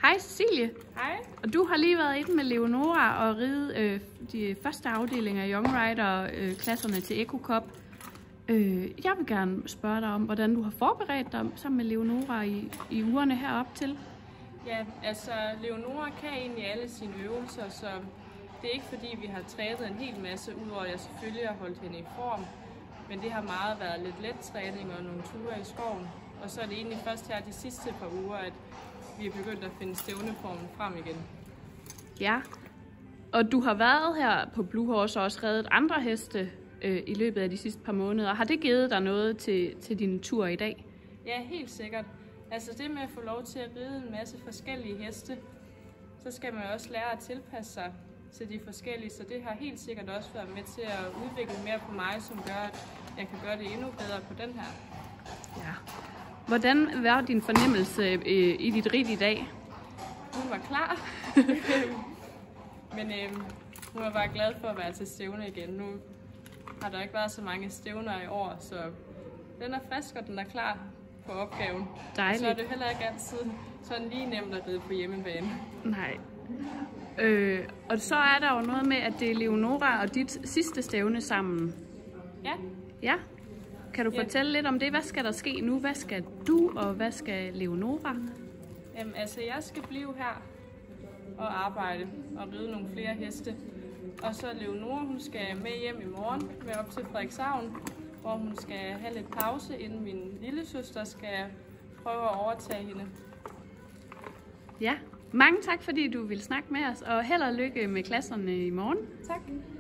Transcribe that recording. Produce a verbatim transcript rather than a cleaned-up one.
Hej Cecilie. Hej. Og du har lige været inde med Leonora og ride øh, de første afdelinger af Young Rider øh, klasserne til Eco Cup. Øh, jeg vil gerne spørge dig om, hvordan du har forberedt dig sammen med Leonora i, i ugerne herop til. Ja, altså Leonora kan egentlig alle sine øvelser, så det er ikke fordi vi har trænet en hel masse, udover at jeg selvfølgelig har holdt hende i form. Men det har meget været lidt let træning og nogle ture i skoven. Og så er det egentlig først her de sidste par uger, at vi er begyndt at finde stævneformen frem igen. Ja, og du har været her på Blue Horse og også reddet andre heste øh, i løbet af de sidste par måneder. Har det givet dig noget til, til din tur i dag? Ja, helt sikkert. Altså det med at få lov til at ride en masse forskellige heste, så skal man også lære at tilpasse sig til de forskellige, så det har helt sikkert også været med til at udvikle mere på mig, som gør, at jeg kan gøre det endnu bedre på den her. Ja. Hvordan var din fornemmelse øh, i dit rid i dag? Hun var klar, men øh, hun var bare glad for at være til stævne igen. Nu har der ikke været så mange stævner i år, så den er frisk, og den er klar på opgaven. Dejligt. Så er det heller ikke altid sådan lige nemt at ride på hjemmebane. Nej. Øh, og så er der jo noget med, at det er Leonora og dit sidste stævne sammen. Ja. Ja. Kan du Ja. fortælle lidt om det? Hvad skal der ske nu? Hvad skal du, og hvad skal Leonora? Jamen, altså, jeg skal blive her og arbejde og ride nogle flere heste. Og så Leonora, hun skal med hjem i morgen med op til Frederikshavn, hvor hun skal have lidt pause, inden min lille søster skal prøve at overtage hende. Ja. Mange tak, fordi du ville snakke med os, og held og lykke med klasserne i morgen. Tak.